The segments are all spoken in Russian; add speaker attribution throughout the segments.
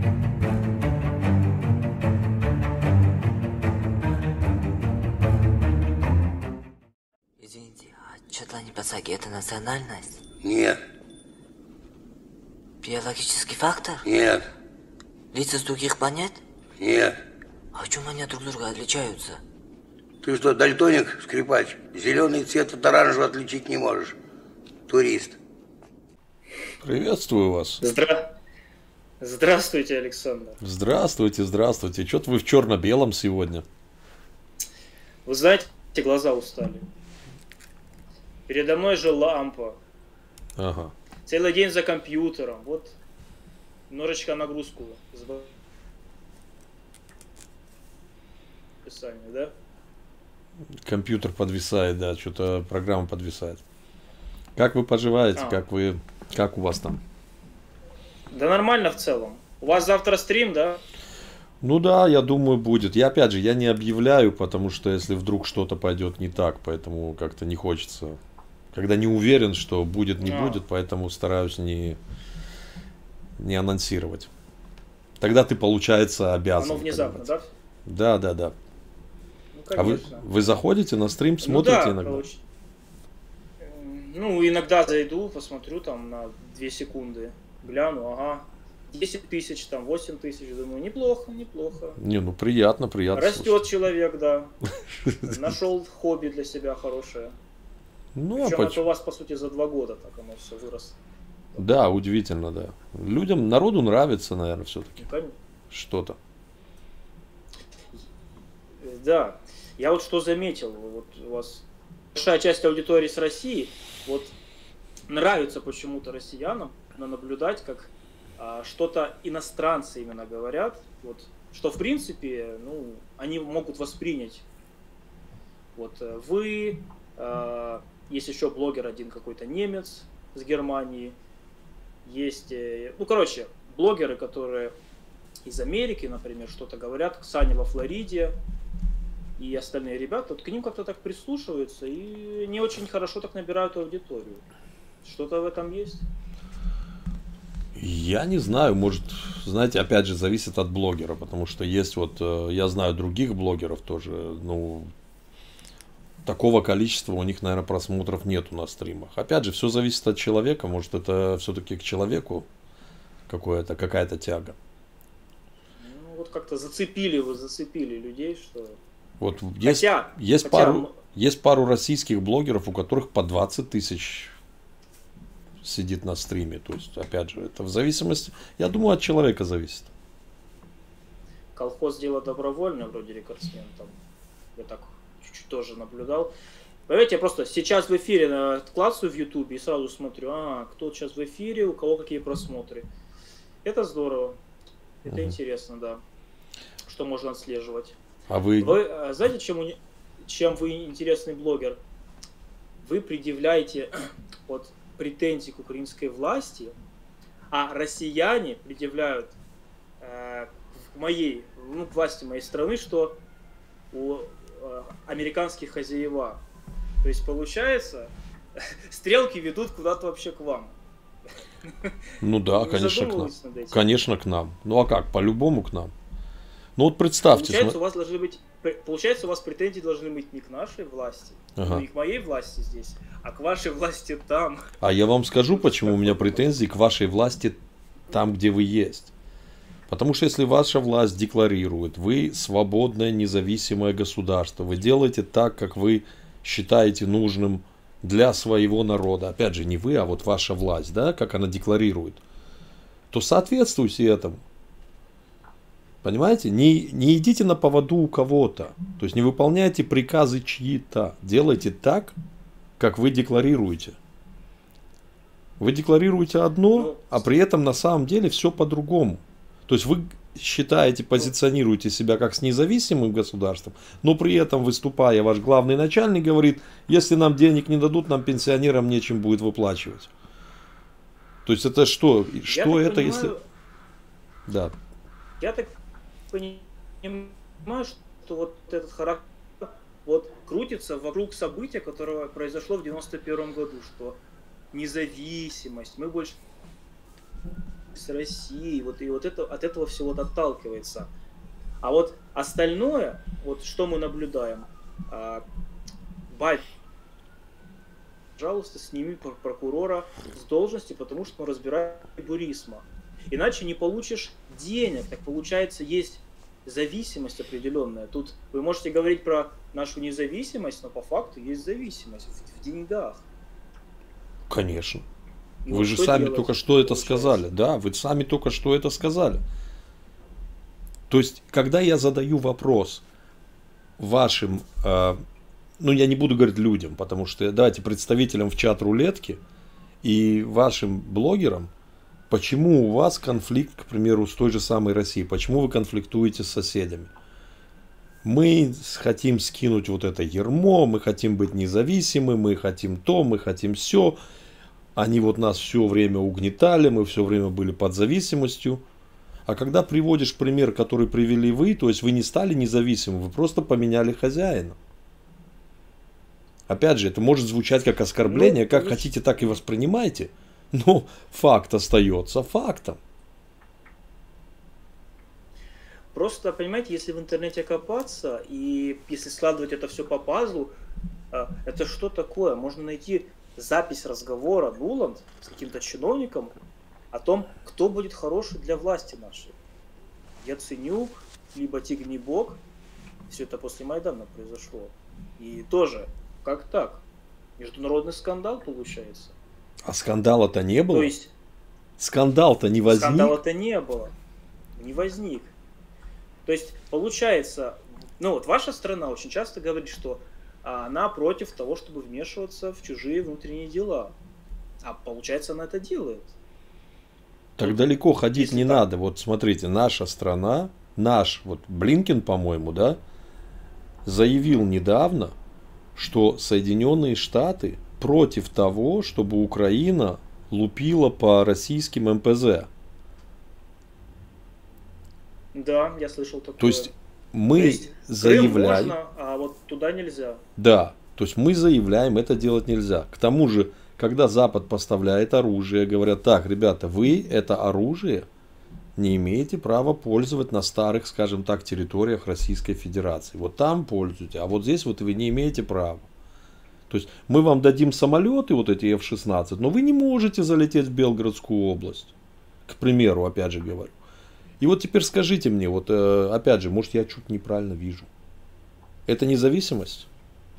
Speaker 1: Извините, а Чатлани Пасаги это национальность?
Speaker 2: Нет.
Speaker 1: Биологический фактор?
Speaker 2: Нет.
Speaker 1: Лица с других планет?
Speaker 2: Нет.
Speaker 1: А в чем они от друг друга отличаются?
Speaker 2: Ты что, дальтоник, скрипач? Зеленый цвет от оранжевого отличить не можешь. Турист.
Speaker 3: Приветствую вас.
Speaker 4: Здравствуйте, Александр.
Speaker 3: Здравствуйте, здравствуйте. Чё-то вы в черно-белом сегодня.
Speaker 4: Вы знаете, глаза устали. Передо мной же лампа.
Speaker 3: Ага.
Speaker 4: Целый день за компьютером. Вот немножечко нагрузку. Писание, да?
Speaker 3: Компьютер подвисает, да, что-то программа подвисает. Как вы поживаете? Как у вас там?
Speaker 4: Да нормально в целом. У вас завтра стрим, да?
Speaker 3: Ну да, я думаю, будет. Я опять же, я не объявляю, потому что если вдруг что-то пойдет не так, поэтому как-то не хочется. Когда не уверен, что будет, не будет, поэтому стараюсь не анонсировать. Тогда ты, получается, обязан.
Speaker 4: Оно внезапно,
Speaker 3: понимать.
Speaker 4: да?
Speaker 3: Да.
Speaker 4: Ну,
Speaker 3: А вы заходите на стрим, смотрите
Speaker 4: да,
Speaker 3: иногда?
Speaker 4: Ну, иногда зайду, посмотрю там на 2 секунды, гляну, ага, 10 тысяч, там 8 тысяч, думаю, неплохо.
Speaker 3: Не, ну приятно.
Speaker 4: Растет
Speaker 3: слушать.
Speaker 4: человек, да. Нашел хобби для себя хорошее.
Speaker 3: Ну,
Speaker 4: Причем это у вас, по сути, за 2 года так оно все выросло.
Speaker 3: Да, удивительно, да. Народу нравится, наверное, все-таки.
Speaker 4: Ну,
Speaker 3: что-то.
Speaker 4: Да. Я вот что заметил, вот у вас большая часть аудитории с России, вот нравится почему-то россиянам наблюдать, как что-то иностранцы именно говорят, вот, что в принципе, ну, они могут воспринять. Вот вы, есть еще блогер один какой-то немец с Германии, есть, ну, короче, блогеры, которые из Америки, например, что-то говорят, Саня во Флориде и остальные ребята, вот к ним как-то так прислушиваются и не очень хорошо так набирают аудиторию. Что-то в этом есть?
Speaker 3: Я не знаю, может, знаете, опять же, зависит от блогера, потому что есть вот, я знаю других блогеров тоже, ну, такого количества у них, наверное, просмотров нету на стримах. Опять же, все зависит от человека, может, это все-таки к человеку какая-то тяга.
Speaker 4: Ну, вот как-то зацепили людей, что...
Speaker 3: Вот есть пару российских блогеров, у которых по 20 тысяч сидит на стриме. То есть, опять же, это в зависимости, я думаю, от человека зависит.
Speaker 4: Колхоз дело добровольное, вроде рекордсмен там. Я так чуть-чуть тоже наблюдал. Понимаете, я просто сейчас в эфире клацаю в Ютубе и сразу смотрю, кто сейчас в эфире, у кого какие просмотры. Это здорово. Это интересно, да. Что можно отслеживать.
Speaker 3: А вы
Speaker 4: знаете, чем вы интересный блогер? Вы предъявляете вот претензии к украинской власти, а россияне предъявляют к власти моей страны, что у американских хозяева. То есть получается, стрелки ведут куда-то вообще к вам.
Speaker 3: Ну да, конечно, к нам. Конечно, к нам. Ну а как? По-любому к нам. Ну вот представьте.
Speaker 4: Получается, у вас претензии должны быть не к нашей власти, не к моей власти здесь, а к вашей власти там.
Speaker 3: А я вам скажу, почему у меня претензии к вашей власти там, где вы есть. Потому что если ваша власть декларирует, вы свободное, независимое государство, вы делаете так, как вы считаете нужным для своего народа, опять же, не вы, а вот ваша власть, да, как она декларирует, то соответствуйте этому. Понимаете? Не идите на поводу у кого-то. То есть не выполняйте приказы чьи-то. Делайте так, как вы декларируете. Вы декларируете одно, а при этом на самом деле все по-другому. То есть вы считаете, позиционируете себя как с независимым государством, но при этом, выступая, ваш главный начальник говорит, если нам денег не дадут, нам пенсионерам нечем будет выплачивать. То есть это что? Что это, если... Да.
Speaker 4: Я так понимаю, что вот этот характер вот крутится вокруг события, которое произошло в 91 году, что независимость, мы больше с Россией, вот, и вот это, от этого все вот отталкивается. А вот остальное, вот что мы наблюдаем, Байден, пожалуйста, сними прокурора с должности, потому что он разбирает Бурисма. Иначе не получишь денег. Так получается, есть зависимость определенная. Тут вы можете говорить про нашу независимость, но по факту есть зависимость в деньгах.
Speaker 3: Конечно.
Speaker 4: И
Speaker 3: Вы
Speaker 4: вот
Speaker 3: же
Speaker 4: что
Speaker 3: сами
Speaker 4: делать,
Speaker 3: только что это
Speaker 4: получается?
Speaker 3: сказали. Да, вы сами только что это сказали. То есть, когда я задаю вопрос вашим, ну я не буду говорить людям, потому что давайте представителям в чат рулетки и вашим блогерам, почему у вас конфликт, к примеру, с той же самой Россией, почему вы конфликтуете с соседями? Мы хотим скинуть вот это ярмо, мы хотим быть независимы, мы хотим то, мы хотим все. Они вот нас все время угнетали, мы все время были под зависимостью. А когда приводишь пример, который привели вы, то есть вы не стали независимым, вы просто поменяли хозяина. Опять же, это может звучать как оскорбление,
Speaker 4: Ну,
Speaker 3: как хотите, так и воспринимайте. Но факт остается фактом.
Speaker 4: Просто, понимаете, если в интернете копаться, и если складывать это все по пазлу, это что такое? Можно найти запись разговора Нуланд с каким-то чиновником о том, кто будет хороший для власти нашей. Яценюк, либо Тигнибок. Все это после Майдана произошло. И тоже, как так? Международный скандал получается.
Speaker 3: А скандала-то не было?
Speaker 4: То есть
Speaker 3: Скандал-то не возник?
Speaker 4: скандала-то не было. Не возник. То есть, получается, ну вот ваша страна очень часто говорит, что она против того, чтобы вмешиваться в чужие внутренние дела. А получается, она это делает.
Speaker 3: Так далеко ходить
Speaker 4: Если
Speaker 3: не
Speaker 4: так-
Speaker 3: надо. Вот смотрите, наша страна, вот Блинкен, по-моему, да, заявил недавно, что Соединенные Штаты против того, чтобы Украина лупила по российским МПЗ.
Speaker 4: Да, я слышал такое.
Speaker 3: То есть мы
Speaker 4: То есть Крым
Speaker 3: заявляем,
Speaker 4: можно, а вот туда нельзя.
Speaker 3: да, то есть мы заявляем, это делать нельзя. К тому же, когда Запад поставляет оружие, говорят, так, ребята, вы это оружие не имеете права пользовать на старых, скажем так, территориях Российской Федерации. Вот там пользуйте, а вот здесь вот вы не имеете права. То есть мы вам дадим самолеты, вот эти F-16, но вы не можете залететь в Белгородскую область. К примеру, опять же говорю. И вот теперь скажите мне, вот опять же, может я чуть неправильно вижу. Это независимость?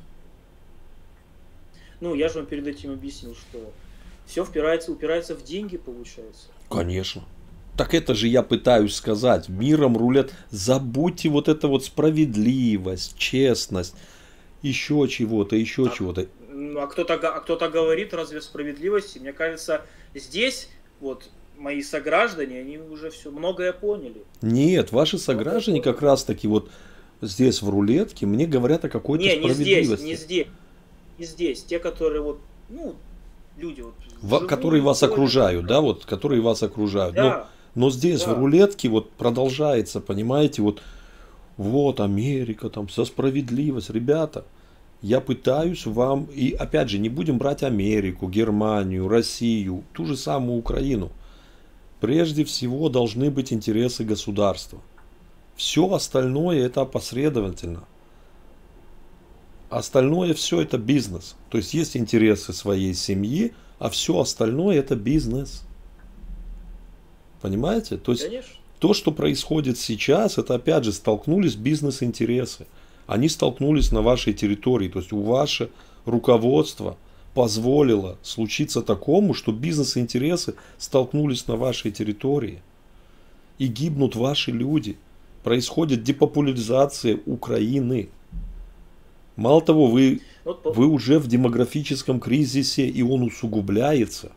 Speaker 4: Ну, я же вам перед этим объяснил, что все упирается в деньги, получается.
Speaker 3: Конечно. Так это же я пытаюсь сказать. Миром рулят. Забудьте вот это вот справедливость, честность, еще чего-то, еще чего-то.
Speaker 4: А кто-то говорит, разве справедливости? Мне кажется, здесь вот мои сограждане, они уже все многое поняли.
Speaker 3: Нет, ваши сограждане как раз таки вот здесь в рулетке мне говорят о какой-то
Speaker 4: Не
Speaker 3: справедливости.
Speaker 4: не здесь. Те, которые вот, ну, люди вот.
Speaker 3: Которые вас окружают, да, вот, которые вас окружают.
Speaker 4: Да.
Speaker 3: Но здесь
Speaker 4: Да.
Speaker 3: в рулетке вот продолжается, понимаете, вот Америка там со справедливость. Ребята, я пытаюсь вам, и опять же, не будем брать Америку, Германию, Россию, ту же самую Украину. Прежде всего должны быть интересы государства. Все остальное это опосредовательно. Остальное все это бизнес. То есть есть интересы своей семьи, а все остальное это бизнес. Понимаете? То есть
Speaker 4: Конечно.
Speaker 3: то, что происходит сейчас, это опять же столкнулись бизнес-интересы. Они столкнулись на вашей территории. То есть у ваше руководство позволило случиться такому, что бизнес-интересы столкнулись на вашей территории. И гибнут ваши люди. Происходит депопуляризация Украины. Мало того, вы уже в демографическом кризисе, и он усугубляется.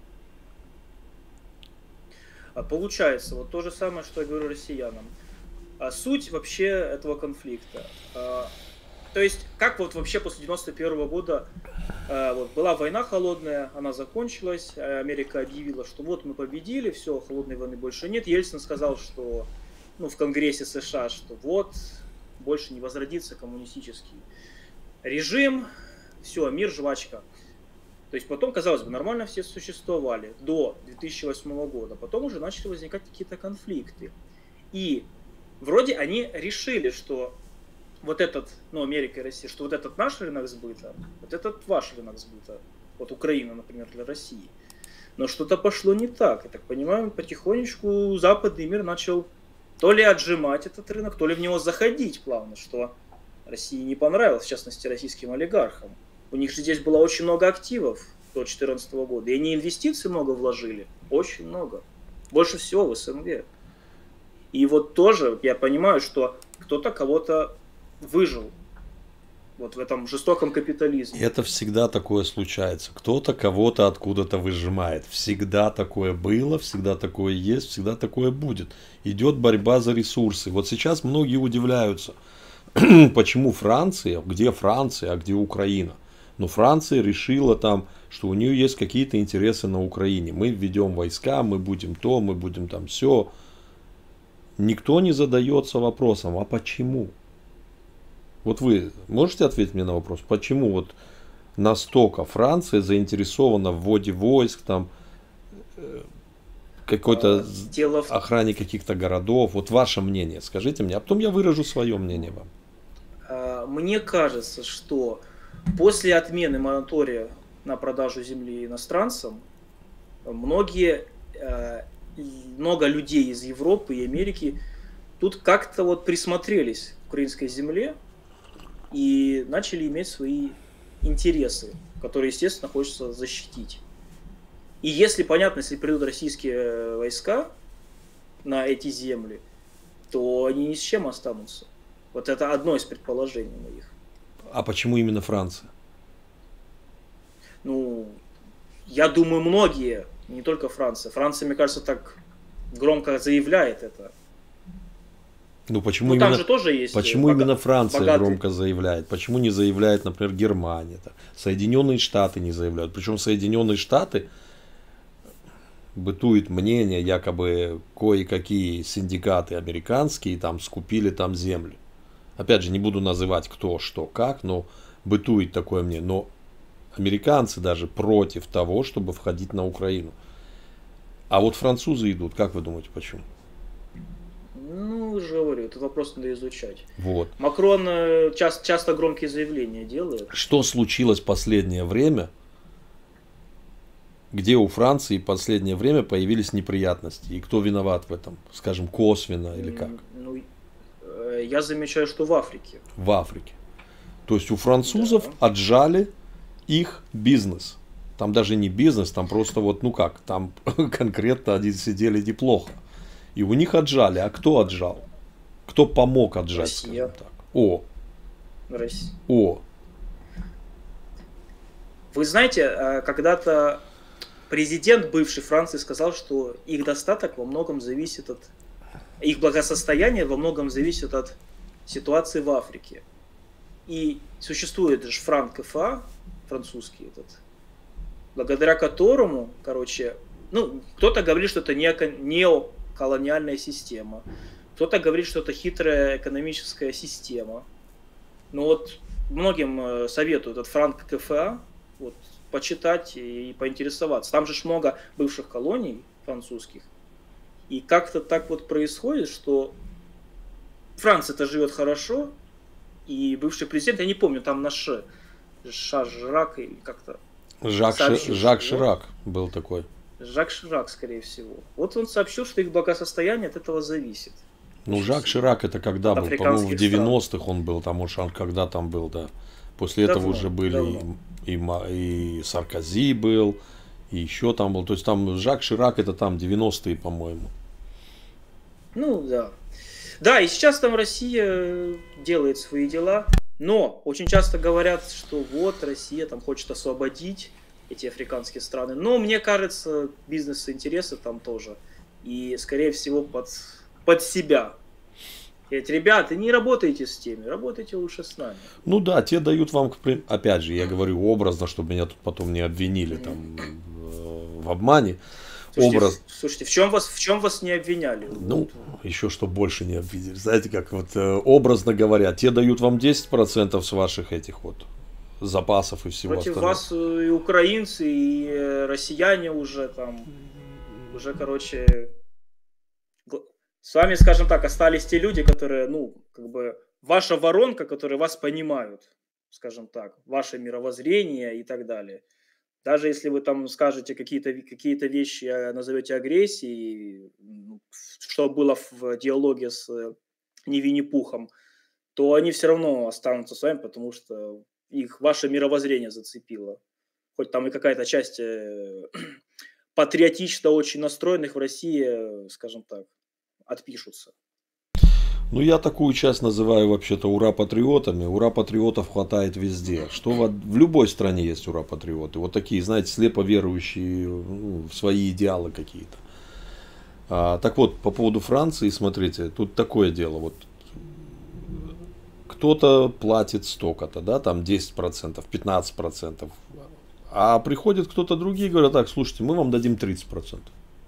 Speaker 4: Получается, вот то же самое, что я говорю россиянам. Суть вообще этого конфликта. То есть, как вот вообще после 91 года вот была война холодная, она закончилась, Америка объявила, что вот мы победили, все, холодной войны больше нет. Ельцин сказал, что, ну, в Конгрессе США, что вот, больше не возродится коммунистический режим, все, мир, жвачка. То есть потом, казалось бы, нормально все существовали до 2008 года. Потом уже начали возникать какие-то конфликты. И вроде они решили, что вот этот, ну, Америка и Россия, что вот этот наш рынок сбыта, вот этот ваш рынок сбыта, вот Украина, например, для России. Но что-то пошло не так. Я так понимаю, потихонечку западный мир начал то ли отжимать этот рынок, то ли в него заходить плавно, что России не понравилось, в частности, российским олигархам. У них же здесь было очень много активов до 2014 года, и они инвестиций много вложили, очень много. Больше всего в СНГ. И вот тоже я понимаю, что кто-то кого-то выжил вот в этом жестоком капитализме.
Speaker 3: Это всегда такое случается. Кто-то кого-то откуда-то выжимает. Всегда такое было, всегда такое есть, всегда такое будет. Идет борьба за ресурсы. Вот сейчас многие удивляются, почему Франция, где Франция, а где Украина. Но Франция решила там, что у нее есть какие-то интересы на Украине. Мы введем войска, мы будем то, мы будем там все. Никто не задается вопросом, а почему? Вот вы можете ответить мне на вопрос, почему вот настолько Франция заинтересована в вводе войск, там какой-то охране каких-то городов? Вот ваше мнение, скажите мне, а потом я выражу свое мнение вам.
Speaker 4: Мне кажется, что после отмены моратория на продажу земли иностранцам много людей из Европы и Америки тут как-то вот присмотрелись к украинской земле и начали иметь свои интересы, которые, естественно, хочется защитить. И если, понятно, если придут российские войска на эти земли, то они ни с чем останутся. Вот это одно из предположений моих.
Speaker 3: А почему именно Франция?
Speaker 4: Ну, я думаю, многие, не только Франция. Франция, мне кажется, так громко заявляет это.
Speaker 3: Ну, почему,
Speaker 4: там же тоже есть
Speaker 3: именно Франция
Speaker 4: богатые...
Speaker 3: громко заявляет? Почему не заявляет, например, Германия? Соединенные Штаты не заявляют. Причем Соединенные Штаты, бытует мнение, якобы кое-какие синдикаты американские там скупили там землю. Опять же, не буду называть кто, что, как, но бытует такое мнение. Но американцы даже против того, чтобы входить на Украину. А вот французы идут. Как вы думаете, почему?
Speaker 4: Ну, уже говорю, этот вопрос надо изучать.
Speaker 3: Вот.
Speaker 4: Макрон часто громкие заявления делает.
Speaker 3: Что случилось в последнее время, где у Франции в последнее время появились неприятности? И кто виноват в этом? Скажем, косвенно или как?
Speaker 4: Ну, я замечаю, что в Африке.
Speaker 3: В Африке. То есть у французов отжали их бизнес. Там даже не бизнес, там просто вот, ну как, там конкретно они сидели неплохо. И у них отжали. А кто отжал? Кто помог отжать,
Speaker 4: Россия.
Speaker 3: скажем так?
Speaker 4: Россия.
Speaker 3: О.
Speaker 4: Вы знаете, когда-то президент бывшей Франции сказал, что их достаток во многом зависит от... Их благосостояние во многом зависит от ситуации в Африке. И существует же франк КФА, французский этот, благодаря которому, короче, ну, кто-то говорит, что это неоколониальная система, кто-то говорит, что это хитрая экономическая система. Но вот многим советую этот франк КФА вот, почитать и поинтересоваться. Там же много бывших колоний французских. И как-то так вот происходит, что Франция-то живет хорошо, и бывший президент, я не помню, там на Жак или как-то...
Speaker 3: Жак Ширак был такой.
Speaker 4: Жак Ширак, скорее всего. Вот он сообщил, что их благосостояние от этого зависит.
Speaker 3: Ну, Жак Ширак это когда был? По-моему, в 90-х он был, там уж он когда там был, да. После этого уже были и Саркози был, и еще там был. То есть там Жак Ширак это там 90-е, по-моему.
Speaker 4: Ну, да. Да, и сейчас там Россия делает свои дела, но очень часто говорят, что вот Россия там хочет освободить эти африканские страны. Но мне кажется, бизнес-интересы там тоже. И, скорее всего, под себя. Говорит, ребята, не работайте с теми, работайте лучше с нами.
Speaker 3: Ну да, те дают вам, опять же, я говорю образно, чтобы меня тут потом не обвинили там в обмане.
Speaker 4: Слушайте, в чем вас не обвиняли?
Speaker 3: Ну, еще что больше не обвинили. Знаете, как вот образно говоря, те дают вам 10% с ваших этих вот запасов и всего
Speaker 4: Против
Speaker 3: остального.
Speaker 4: вас и украинцы, и россияне уже там, уже, короче, с вами, скажем так, остались те люди, которые, ну, как бы, ваша воронка, которые вас понимают, скажем так, ваше мировоззрение и так далее. Даже если вы там скажете какие-то вещи, назовете агрессией, что было в диалоге с не Винни-Пухом, то они все равно останутся с вами, потому что их ваше мировоззрение зацепило. Хоть там и какая-то часть патриотично очень настроенных в России, скажем так, отпишутся.
Speaker 3: Ну, я такую часть называю вообще-то ура-патриотами. Ура-патриотов хватает везде. Что в любой стране есть ура-патриоты. Вот такие, знаете, слепо верующие в свои идеалы какие-то. Так вот, по поводу Франции, смотрите, тут такое дело. Вот кто-то платит столько-то, да, там 10%, 15%. А приходит кто-то другие и говорят, так, слушайте, мы вам дадим 30%.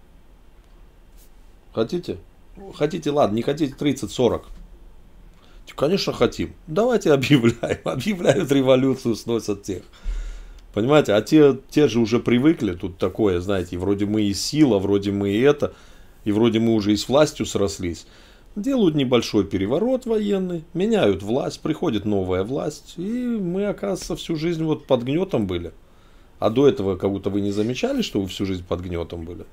Speaker 3: Хотите? Хотите, ладно, не хотите 30-40. Конечно, хотим. Давайте объявляем. Объявляют революцию, сносят тех. Понимаете, а те же уже привыкли. Тут такое, знаете, вроде мы и сила, вроде мы и это. И вроде мы уже и с властью срослись. Делают небольшой переворот военный, меняют власть, приходит новая власть. И мы, оказывается, всю жизнь вот под гнетом были. А до этого как будто вы не замечали, что вы всю жизнь под гнетом были?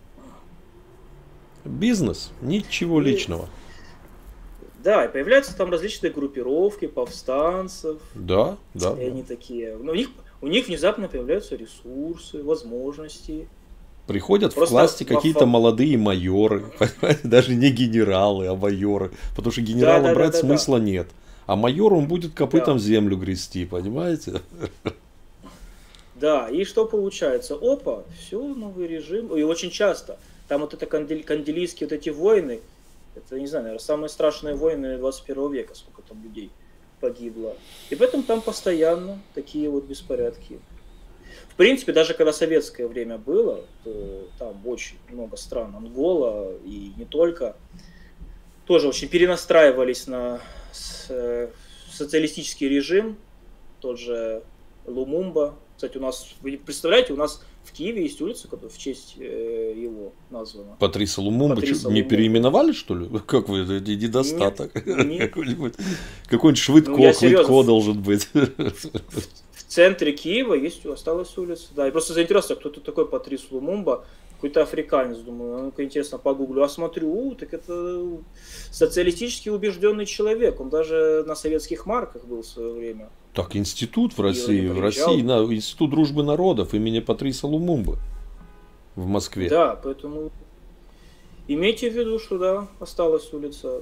Speaker 3: Бизнес, ничего личного.
Speaker 4: Да, и появляются там различные группировки повстанцев.
Speaker 3: Да, да.
Speaker 4: И они такие. Но у них внезапно появляются ресурсы, возможности.
Speaker 3: Приходят
Speaker 4: Просто
Speaker 3: в власти какие-то молодые майоры, понимаете? Даже не генералы, а майоры. Потому что генерала брать смысла нет. А майор, он будет копытом землю грести, понимаете?
Speaker 4: Да, и что получается? Опа, все, новый режим. И очень часто. Там вот это канделийские вот эти войны, это, не знаю, наверное, самые страшные войны 21 века, сколько там людей погибло. И поэтому там постоянно такие вот беспорядки. В принципе, даже когда советское время было, то там очень много стран, Ангола и не только, тоже очень перенастраивались на социалистический режим, тот же Лумумба. Кстати, у нас, вы представляете, у нас в Киеве есть улица, которая в честь его названа.
Speaker 3: Патриса Лумумба. Не переименовали, что ли? Как вы, это недостаток. Какой-нибудь Швидко должен быть.
Speaker 4: В центре Киева осталась улица. Да, и просто заинтересовался, кто-то такой Патрис Лумумба, какой-то африканец. Думаю, ну-ка интересно, погуглю. А смотрю, так это социалистически убежденный человек. Он даже на советских марках был в свое время.
Speaker 3: Так, институт в России, институт дружбы народов имени Патриса Лумумбы в Москве.
Speaker 4: Да, поэтому имейте в виду, что да, осталась улица.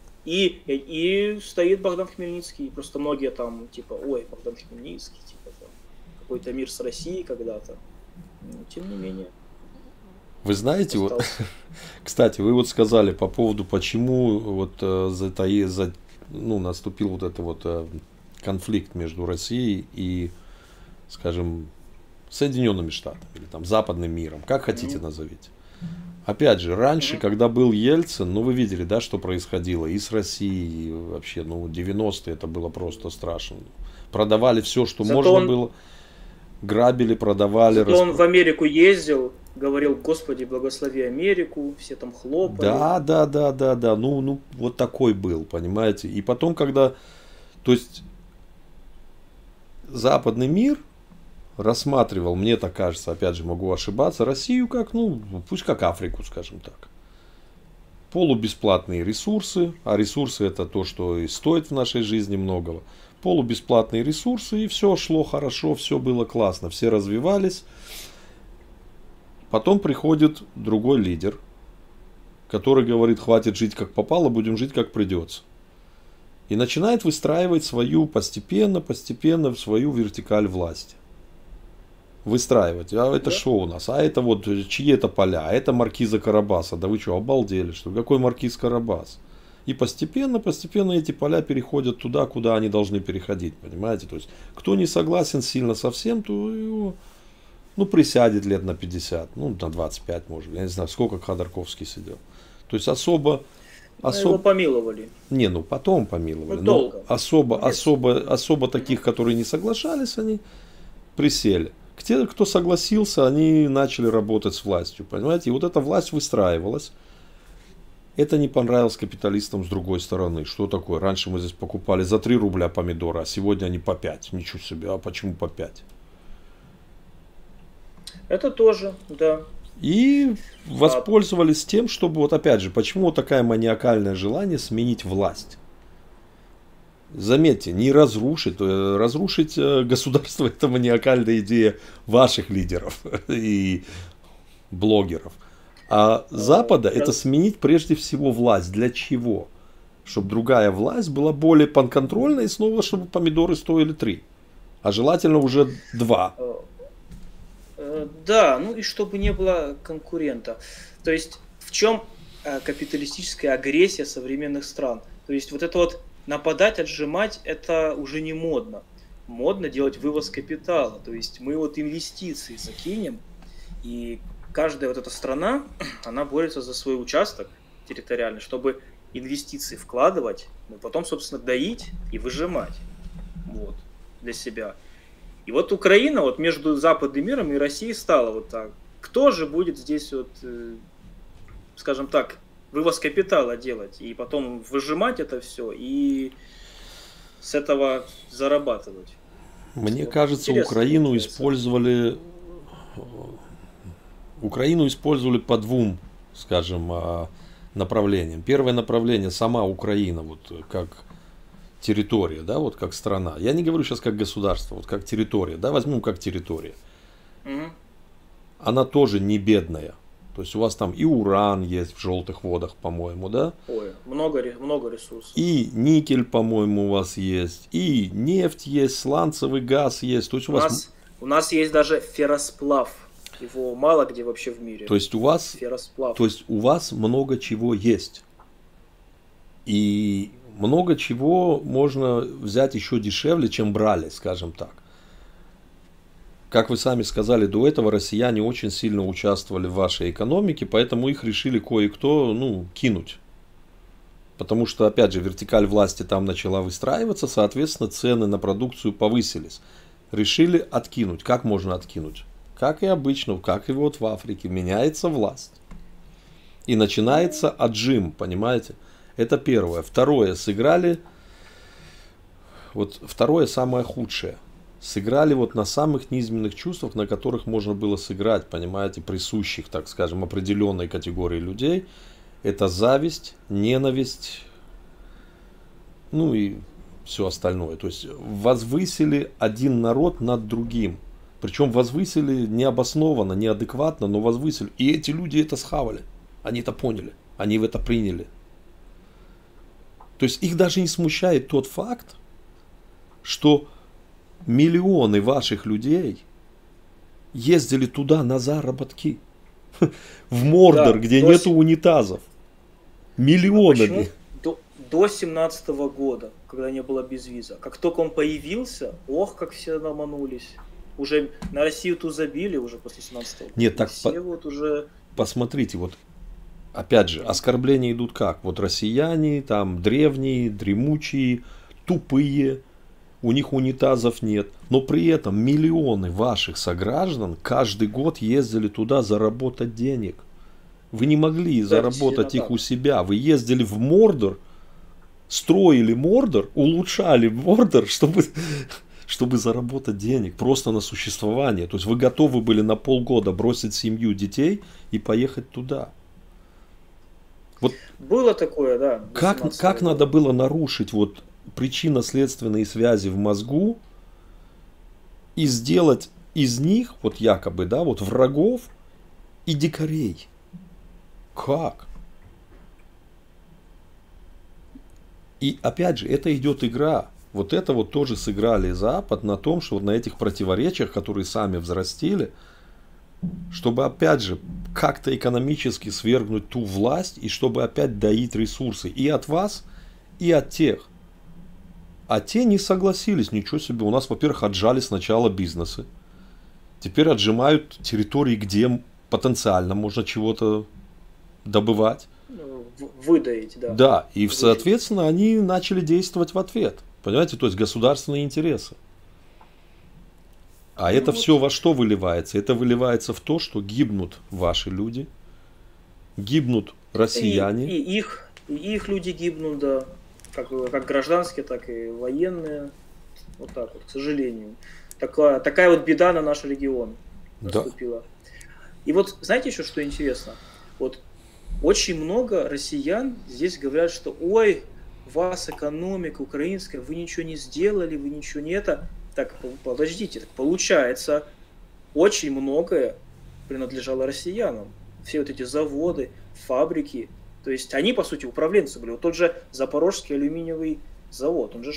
Speaker 4: И стоит Богдан Хмельницкий. Просто многие там, типа, ой, Богдан Хмельницкий, типа, там, какой-то мир с Россией когда-то. Но, тем не менее.
Speaker 3: Вы знаете, вот, кстати, вы вот сказали по поводу, почему вот наступил вот это вот конфликт между Россией и, скажем, Соединенными Штатами или там западным миром, как хотите назовите. Опять же, раньше, когда был Ельцин, ну вы видели, да, что происходило и с Россией, и вообще, 90-е это было просто страшно. Продавали все, что можно было, грабили, продавали.
Speaker 4: Он в Америку ездил, говорил, Господи, благослови Америку, все там хлопали.
Speaker 3: Да, ну вот такой был, понимаете. И потом, когда, то есть, западный мир рассматривал, мне так кажется, опять же могу ошибаться, Россию как, пусть как Африку, скажем так. Полубесплатные ресурсы, а ресурсы это то, что и стоит в нашей жизни многого. Полубесплатные ресурсы, и все шло хорошо, все было классно, все развивались. Потом приходит другой лидер, который говорит, хватит жить как попало, будем жить как придется. И начинает выстраивать свою постепенно свою вертикаль власти. Выстраивать. А это что у нас? А это вот чьи это поля? А это маркиза Карабаса. Да вы что, обалдели, что ли? Какой маркиз Карабас? И постепенно эти поля переходят туда, куда они должны переходить. Понимаете? То есть, кто не согласен сильно совсем, то его, присядет лет на 50, на 25 может. Я не знаю, сколько Ходорковский сидел. То есть, особо
Speaker 4: Его помиловали.
Speaker 3: Не, ну потом помиловали.
Speaker 4: Ну,
Speaker 3: Но
Speaker 4: долго.
Speaker 3: особо таких, которые не соглашались, они присели. Те, кто согласился, они начали работать с властью, понимаете? И вот эта власть выстраивалась. Это не понравилось капиталистам с другой стороны. Что такое? Раньше мы здесь покупали за 3 рубля помидоры, а сегодня они по 5. Ничего себе, а почему по 5?
Speaker 4: Это тоже, да.
Speaker 3: И воспользовались тем, чтобы, вот опять же, почему вот такое маниакальное желание сменить власть? Заметьте, не разрушить. Разрушить государство — это маниакальная идея ваших лидеров и блогеров. А Запада — это сменить прежде всего власть. Для чего? Чтобы другая власть была более подконтрольна и снова, чтобы помидоры стоили 3. А желательно уже 2.
Speaker 4: Да, ну и чтобы не было конкурента. То есть в чем капиталистическая агрессия современных стран? То есть вот это вот нападать, отжимать, это уже не модно. Модно делать вывоз капитала. То есть мы вот инвестиции закинем, и каждая вот эта страна, она борется за свой участок территориальный, чтобы инвестиции вкладывать, но потом, собственно, доить и выжимать вот, для себя. И вот Украина вот между западным миром и Россией стала вот так. Кто же будет здесь вот, скажем так, вывоз капитала делать и потом выжимать это все и с этого зарабатывать?
Speaker 3: Мне
Speaker 4: Вот.
Speaker 3: кажется,
Speaker 4: Интересно,
Speaker 3: Украину
Speaker 4: получается.
Speaker 3: использовали по 2, скажем, направлениям. Первое направление — сама Украина, вот как территория, да, вот как страна. Я не говорю сейчас как государство, вот как территория, да, возьмем как территория.
Speaker 4: Угу.
Speaker 3: Она тоже не бедная. То есть у вас там и уран есть в желтых водах, по-моему, да?
Speaker 4: Ой, много ресурсов.
Speaker 3: И никель, по-моему, у вас есть, и нефть есть, сланцевый газ есть. То есть
Speaker 4: у нас есть даже ферросплав. Его мало где вообще в мире.
Speaker 3: То есть у вас,
Speaker 4: ферросплав.
Speaker 3: то есть у вас много чего есть. И много чего можно взять еще дешевле, чем брали, скажем так. Как вы сами сказали до этого, россияне очень сильно участвовали в вашей экономике, поэтому их решили кое-кто, кинуть. Потому что, опять же, вертикаль власти там начала выстраиваться, соответственно, цены на продукцию повысились. Решили откинуть. Как можно откинуть? Как и обычно, как и вот в Африке, меняется власть. И начинается отжим, понимаете? Это первое. Второе, второе самое худшее. Сыграли вот на самых низменных чувствах, на которых можно было сыграть, понимаете, присущих, так скажем, определенной категории людей. Это зависть, ненависть, и все остальное. То есть возвысили один народ над другим. Причем возвысили необоснованно, неадекватно, но возвысили. И эти люди это схавали. Они это поняли. Они в это приняли. То есть их даже не смущает тот факт, что миллионы ваших людей ездили туда на заработки. В Мордор,
Speaker 4: Да,
Speaker 3: где нету унитазов. Миллионами.
Speaker 4: До 17 года, когда не было безвиза. Как только он появился, как все ломанулись. Уже на Россию ту забили уже после 17 года.
Speaker 3: Нет, так
Speaker 4: все вот уже...
Speaker 3: посмотрите, вот опять же, оскорбления идут как? Вот россияне, там древние, дремучие, тупые, у них унитазов нет. Но при этом миллионы ваших сограждан каждый год ездили туда заработать денег. Вы не могли заработать их у себя. Вы ездили в Мордор, строили Мордор, улучшали Мордор, чтобы заработать денег просто на существование. То есть вы готовы были на полгода бросить семью, детей и поехать туда. Вот
Speaker 4: было такое, да.
Speaker 3: Как надо было нарушить вот причинно-следственные связи в мозгу и сделать из них, вот якобы, да, вот врагов и дикарей? Как? И опять же, это идет игра. Вот это вот тоже сыграли Запад на том, что вот на этих противоречиях, которые сами взрастили, чтобы опять же как-то экономически свергнуть ту власть и чтобы опять доить ресурсы и от вас, и от тех. А те не согласились, ничего себе. У нас, во-первых, отжали сначала бизнесы. Теперь отжимают территории, где потенциально можно чего-то добывать.
Speaker 4: выдаить, да.
Speaker 3: Да, и,
Speaker 4: Выжить.
Speaker 3: соответственно, они начали действовать в ответ. Понимаете, то есть государственные интересы. А это все во что выливается? Это выливается в то, что гибнут ваши люди, гибнут россияне.
Speaker 4: И их люди гибнут, да. Как гражданские, так и военные. Вот так вот, к сожалению. Такая вот беда на наш регион наступила. И вот знаете еще, что интересно? Вот очень много россиян здесь говорят, что ой, у вас экономика украинская, вы ничего не сделали, вы ничего не это. Так, подождите, так получается, очень многое принадлежало россиянам. Все вот эти заводы, фабрики. То есть они, по сути, управленцы были. Вот тот же Запорожский алюминиевый завод, он же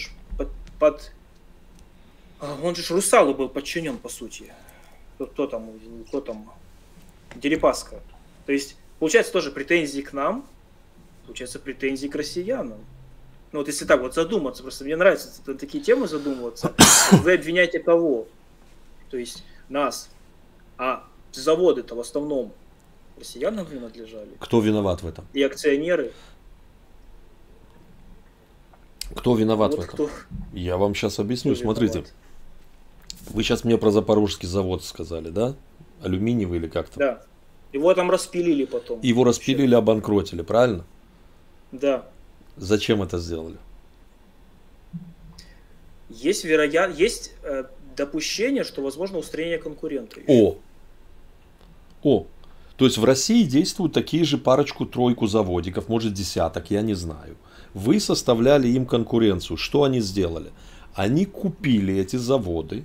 Speaker 4: он же Русалу был подчинен, по сути. Кто там? Дерипаска. То есть, получается, тоже претензии к нам, получается, претензии к россиянам. Ну вот если так вот задуматься, просто мне нравится на такие темы задумываться. Вы обвиняете кого? То есть нас. А заводы-то в основном россиянам принадлежали.
Speaker 3: Кто виноват в этом?
Speaker 4: И акционеры.
Speaker 3: Кто виноват
Speaker 4: Вот
Speaker 3: в этом?
Speaker 4: кто.
Speaker 3: Я вам сейчас объясню.
Speaker 4: Кто
Speaker 3: Смотрите,
Speaker 4: виноват?
Speaker 3: вы сейчас мне про Запорожский завод сказали, да? Алюминиевый или как-то?
Speaker 4: Да. Его там распилили потом.
Speaker 3: Его распилили, обанкротили, правильно?
Speaker 4: Да.
Speaker 3: Зачем это сделали?
Speaker 4: Есть допущение, что возможно устранение конкурента.
Speaker 3: О! То есть в России действуют такие же парочку-тройку заводиков, может десяток, я не знаю. Вы составляли им конкуренцию. Что они сделали? Они купили эти заводы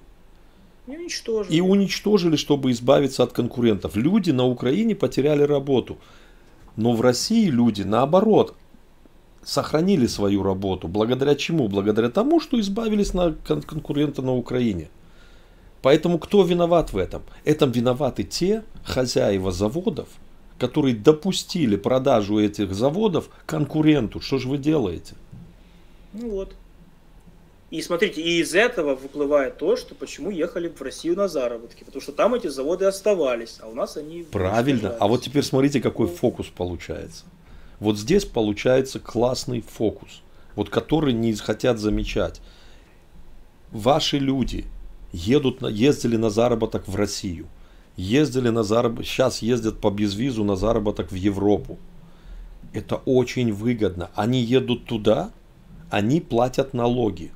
Speaker 3: и уничтожили, чтобы избавиться от конкурентов. Люди на Украине потеряли работу. Но в России люди, наоборот, сохранили свою работу. Благодаря чему? Благодаря тому, что избавились от конкурента на Украине. Поэтому кто виноват в этом? Этом виноваты те хозяева заводов, которые допустили продажу этих заводов конкуренту. Что же вы делаете?
Speaker 4: Ну вот. И смотрите, и из этого выплывает то, что почему ехали в Россию на заработки. Потому что там эти заводы оставались, а у нас они...
Speaker 3: Правильно. А вот теперь смотрите, какой фокус получается. Вот здесь получается классный фокус, вот который не хотят замечать. Ваши люди ездили на заработок в Россию, сейчас ездят по безвизу на заработок в Европу. Это очень выгодно. Они едут туда, они платят налоги.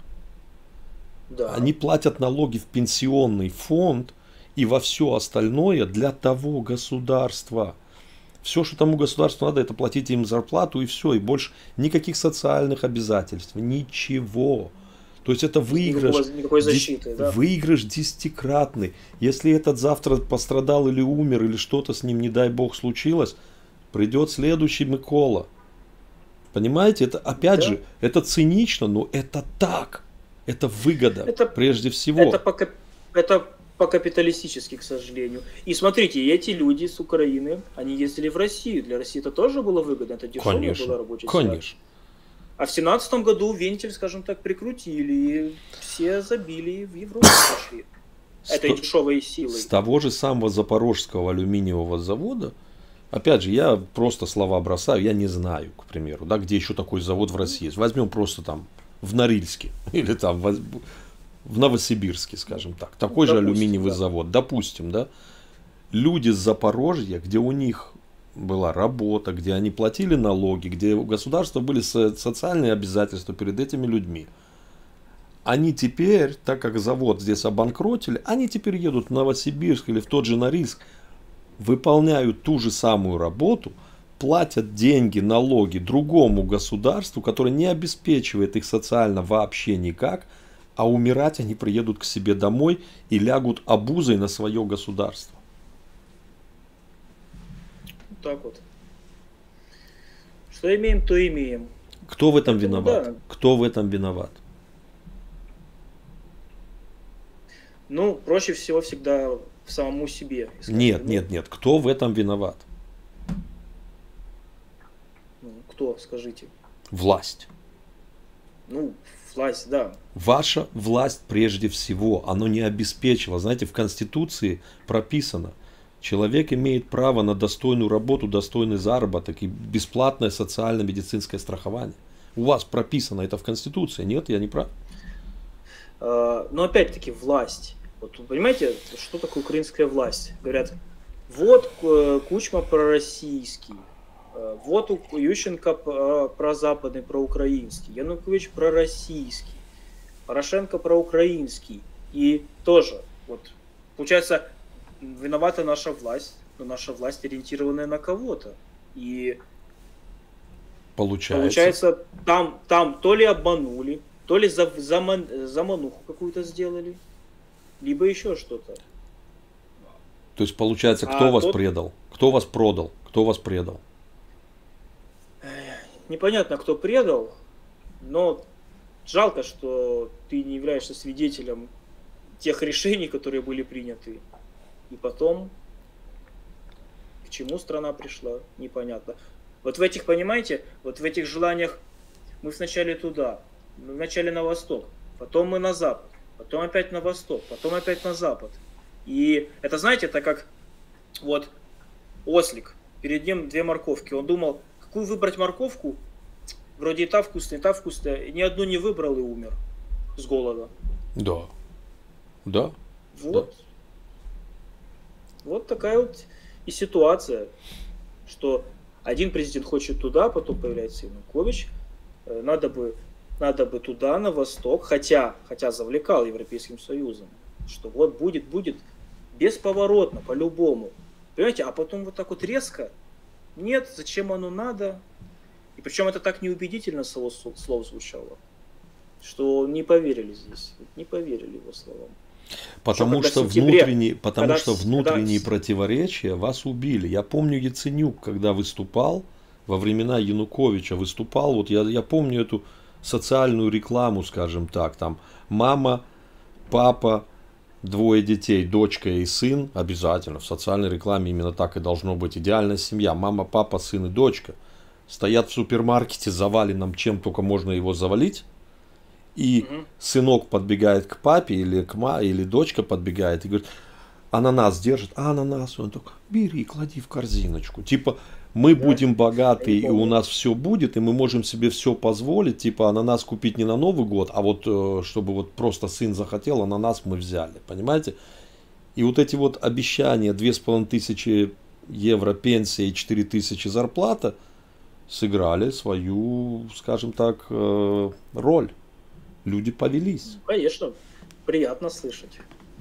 Speaker 4: Да.
Speaker 3: Они платят налоги в пенсионный фонд и во все остальное для того государства. Все, что тому государству надо, это платить им зарплату и все. И больше никаких социальных обязательств. Ничего. То есть это выигрыш.
Speaker 4: Никакой защиты, да?
Speaker 3: Выигрыш десятикратный. Если этот завтра пострадал или умер, или что-то с ним, не дай бог, случилось, придет следующий Микола. Понимаете? Это опять же, это цинично, но это так. Это выгода, прежде всего.
Speaker 4: Это по-капиталистически, к сожалению. И смотрите, эти люди с Украины, они ездили в Россию. Для России это тоже было выгодно. Это дешевая была рабочая сила.
Speaker 3: Конечно.
Speaker 4: А в 17 году вентиль, скажем так, прикрутили. И все забили в Европу пошли. Этой дешевой силой.
Speaker 3: С того же самого Запорожского алюминиевого завода, опять же, я просто слова бросаю, я не знаю, к примеру, да, где еще такой завод в России есть. Возьмем просто там в Норильске или там в Новосибирске, скажем так. Такой же алюминиевый завод. Допустим, да. Люди с Запорожья, где у них была работа, где они платили налоги, где у государства были социальные обязательства перед этими людьми. Они теперь, так как завод здесь обанкротили, они теперь едут в Новосибирск или в тот же Норильск, выполняют ту же самую работу, платят деньги, налоги другому государству, которое не обеспечивает их социально вообще никак, а умирать они приедут к себе домой и лягут обузой на свое государство.
Speaker 4: Вот так вот. Что имеем, то имеем.
Speaker 3: Кто в этом виноват? Да. Кто в этом виноват?
Speaker 4: Ну, проще всего всегда в самому себе.
Speaker 3: Нет. Кто в этом виноват?
Speaker 4: Кто, скажите?
Speaker 3: Власть.
Speaker 4: Ну, власть, да.
Speaker 3: Ваша власть прежде всего, оно не обеспечило. Знаете, в Конституции прописано, Человек имеет право на достойную работу, достойный заработок и бесплатное социально-медицинское страхование. У вас прописано это в Конституции, нет? Я не прав?
Speaker 4: Но опять-таки власть. Вот вы понимаете, что такое украинская власть? Говорят, вот Кучма пророссийский, вот Ющенко прозападный, проукраинский, Янукович пророссийский, Порошенко проукраинский. И тоже, вот, получается, виновата наша власть, но наша власть ориентированная на кого-то. И получается там то ли обманули, то ли замануху какую-то сделали, либо еще что-то.
Speaker 3: То есть, получается, кто вас предал? Кто вас продал? Кто вас предал?
Speaker 4: Непонятно, кто предал, но жалко, что ты не являешься свидетелем тех решений, которые были приняты. И потом, к чему страна пришла, непонятно. Вот в этих, понимаете, вот в этих желаниях мы вначале туда, мы вначале на восток, потом мы на запад, потом опять на восток, потом опять на запад. И это, знаете, это как вот ослик, перед ним две морковки. Он думал, какую выбрать морковку, вроде и та вкусная, ни одну не выбрал и умер с голода.
Speaker 3: Да. Да.
Speaker 4: Вот.
Speaker 3: Да.
Speaker 4: Вот такая вот и ситуация, что один президент хочет туда, потом появляется Янукович, надо бы туда, на восток, хотя завлекал Европейским Союзом, что вот будет бесповоротно, по-любому. Понимаете, а потом вот так вот резко, нет, зачем оно надо? И причем это так неубедительно слов звучало, что не поверили здесь, не поверили его словам.
Speaker 3: Потому что внутренние противоречия вас убили. Я помню Яценюк, когда выступал, во времена Януковича выступал, вот я помню эту социальную рекламу, скажем так, там мама, папа, двое детей, дочка и сын, обязательно, в социальной рекламе именно так и должно быть, идеальная семья, мама, папа, сын и дочка, стоят в супермаркете, заваленном чем только можно его завалить, и сынок подбегает к папе или к маме, или дочка подбегает и говорит, ананас держит, а ананас, он такой, бери, клади в корзиночку, типа, мы будем богаты, и у нас все будет, и мы можем себе все позволить, типа, ананас купить не на Новый год, а вот, чтобы вот просто сын захотел, ананас мы взяли, понимаете? И вот эти вот обещания, 2500 евро пенсия и 4000 зарплата, сыграли свою, скажем так, роль. Люди повелись.
Speaker 4: Конечно, приятно слышать.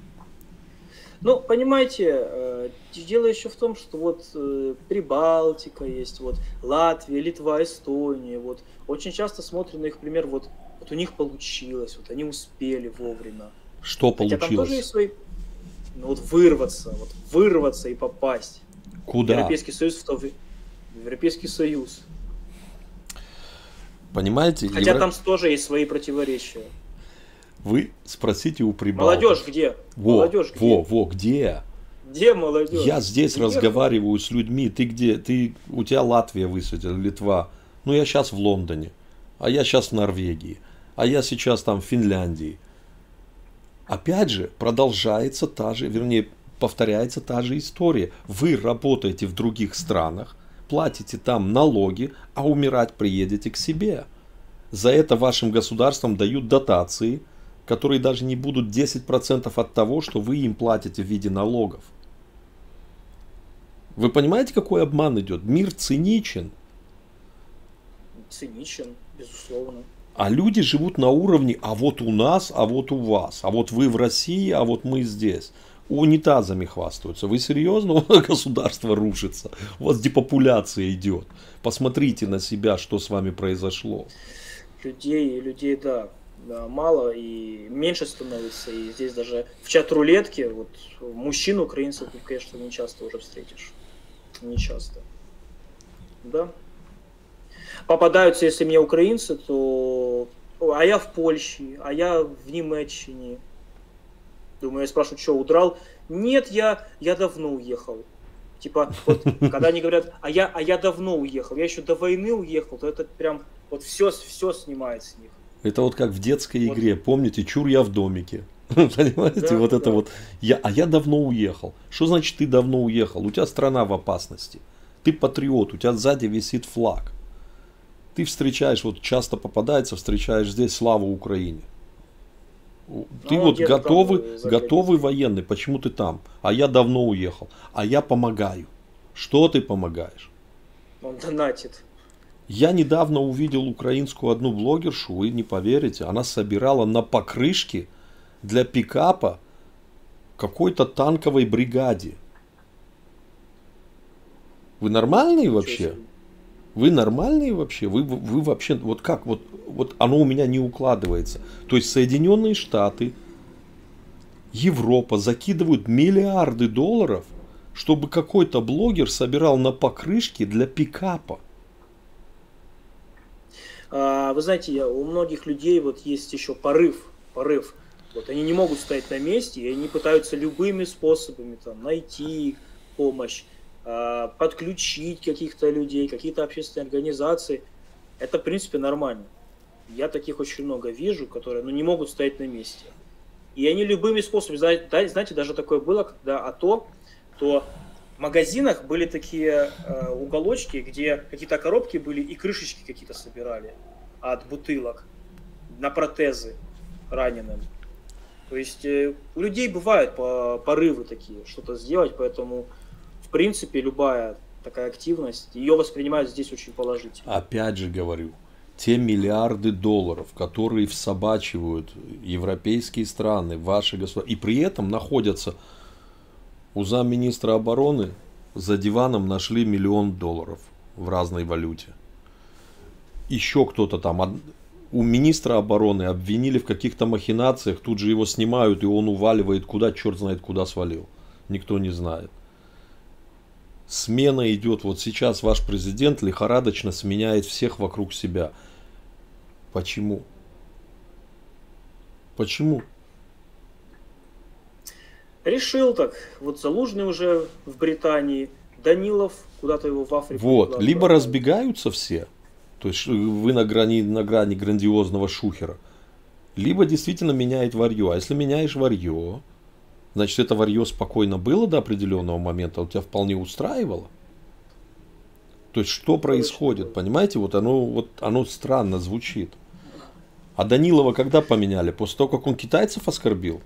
Speaker 4: Ну, понимаете, дело еще в том, что вот Прибалтика есть, вот Латвия, Литва, Эстония, вот очень часто смотрим на их пример, вот у них получилось, вот они успели вовремя.
Speaker 3: Что получилось?
Speaker 4: Хотя там тоже есть свои, ну вот вырваться и попасть.
Speaker 3: Куда?
Speaker 4: В Европейский Союз, в Европейский Союз.
Speaker 3: Понимаете?
Speaker 4: Хотя там тоже есть свои противоречия.
Speaker 3: Вы спросите у Прибалтов.
Speaker 4: Молодежь где? Молодежь где?
Speaker 3: Где?
Speaker 4: Где молодежь?
Speaker 3: Я здесь разговариваю с людьми. Ты где? У тебя Латвия высадила, Литва. Ну, я сейчас в Лондоне. А я сейчас в Норвегии. А я сейчас там в Финляндии. Опять же, продолжается повторяется та же история. Вы работаете в других странах, платите там налоги, а умирать приедете к себе. За это вашим государствам дают дотации, которые даже не будут 10% от того, что вы им платите в виде налогов. Вы понимаете, какой обман идет? Мир циничен.
Speaker 4: Циничен, безусловно.
Speaker 3: А люди живут на уровне, а вот у нас, а вот у вас, а вот вы в России, а вот мы здесь. Унитазами хвастаются. Вы серьезно? Государство рушится. У вас депопуляция идет. Посмотрите на себя, что с вами произошло.
Speaker 4: Людей, да, мало и меньше становится. И здесь даже в чат-рулетке вот, мужчин украинцев, конечно, не часто уже встретишь. Не часто. Да. Попадаются, если мне украинцы, то... А я в Польше, а я в Немеччине. Думаю, я спрашиваю, что, удрал? Нет, я давно уехал. Типа, вот, когда они говорят, а я давно уехал, я еще до войны уехал, то это прям вот все снимает с них.
Speaker 3: Это вот как в детской игре, помните, чур я в домике. Понимаете,
Speaker 4: Да,
Speaker 3: вот это
Speaker 4: да.
Speaker 3: вот. Я давно уехал. Что значит ты давно уехал? У тебя страна в опасности. Ты патриот, у тебя сзади висит флаг. Ты встречаешь, вот часто попадается, встречаешь здесь славу Украине. Ты
Speaker 4: Ну,
Speaker 3: вот
Speaker 4: где-то там,
Speaker 3: готовый,
Speaker 4: за
Speaker 3: готовый
Speaker 4: границей.
Speaker 3: военный, почему ты там? А я давно уехал. А я помогаю. Что ты помогаешь?
Speaker 4: Он донатит.
Speaker 3: Я недавно увидел украинскую одну блогершу, вы не поверите, она собирала на покрышке для пикапа какой-то танковой бригаде. Вы нормальные
Speaker 4: Ничего
Speaker 3: вообще?
Speaker 4: себе.
Speaker 3: Вы нормальные вообще? Вы вообще, вот как, вот оно у меня не укладывается. То есть Соединенные Штаты, Европа закидывают миллиарды долларов, чтобы какой-то блогер собирал на покрышке для пикапа.
Speaker 4: Вы знаете, у многих людей вот есть еще порыв. Вот они не могут стоять на месте, и они пытаются любыми способами там, найти помощь, подключить каких-то людей, какие-то общественные организации. Это, в принципе, нормально. Я таких очень много вижу, которые не могут стоять на месте. И они любыми способами, знаете, даже такое было, когда то в магазинах были такие уголочки, где какие-то коробки были и крышечки какие-то собирали от бутылок на протезы раненым. То есть у людей бывают порывы такие, что-то сделать, поэтому в принципе любая такая активность, ее воспринимают здесь очень положительно.
Speaker 3: Опять же говорю, те миллиарды долларов, которые всобачивают европейские страны, ваши государства, и при этом находятся у замминистра обороны, за диваном нашли $1 миллион в разной валюте. Еще кто-то там, у министра обороны обвинили в каких-то махинациях, тут же его снимают, и он уваливает куда, черт знает куда свалил. Никто не знает. Смена идет, вот сейчас ваш президент лихорадочно сменяет всех вокруг себя. Почему? Почему?
Speaker 4: Решил так. Вот Залужный уже в Британии, Данилов куда-то его в Африку.
Speaker 3: Вот, либо разбегаются все, то есть вы на грани грандиозного шухера, либо действительно меняет варье. А если меняешь варье, значит это варье спокойно было до определенного момента, он тебя вполне устраивало. То есть что происходит, понимаете, вот оно странно звучит. А Данилова когда поменяли? После того, как он китайцев оскорбил?